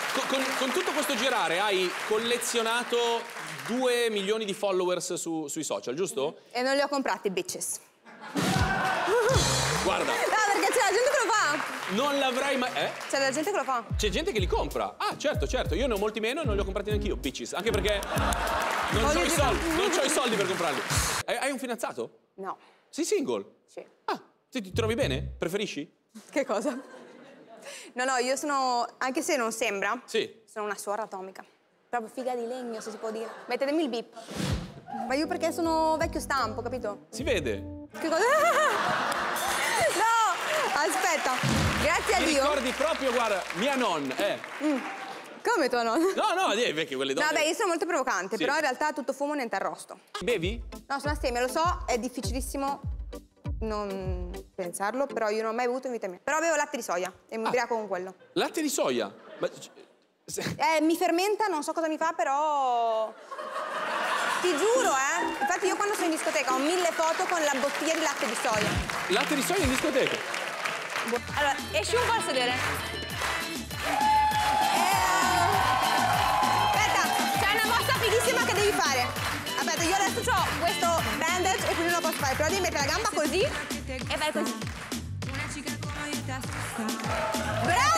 Con tutto questo girare hai collezionato 2 milioni di followers sui social, giusto? E non li ho comprati, bitches. Guarda. No, perché c'è la gente che lo fa. Non l'avrei mai... C'è la gente che lo fa. C'è gente che li compra. Ah, certo, certo. Io ne ho molti meno e non li ho comprati neanche io, bitches. Anche perché non ho i soldi. Non ho i soldi per comprarli. Hai un fidanzato? No. Sei single? Sì. Ah, ti trovi bene? Preferisci? Che cosa? No, io sono... Anche se non sembra... Sì. Sono una suora atomica. Proprio figa di legno, se si può dire. Mettetemi il bip. Ma io perché sono vecchio stampo, capito? Si vede. Che cosa? No! Aspetta. Grazie a Ti Dio. ricordi proprio, guarda, mia nonna, Come tua nonna? No, vecchio, quelle donne... No, beh, io sono molto provocante, Sì. però in realtà tutto fumo niente arrosto. Bevi? No, sono astemia, lo so, è difficilissimo non pensarlo, però io non ho mai bevuto in vita mia. Però bevo latte di soia e mi ubriaco con quello. Latte di soia? Ma... Mi fermenta, non so cosa mi fa, però... Ti giuro, Infatti io quando sono in discoteca ho 1000 foto con la bottiglia di latte di soia. Latte di soia in discoteca? Allora, esci un po' a sedere. Aspetta, c'è una mossa fighissima che devi fare. Aspetta, io adesso ho questo bandage e quindi non lo posso fare, però devi mettere la gamba così e fai così. Bravo!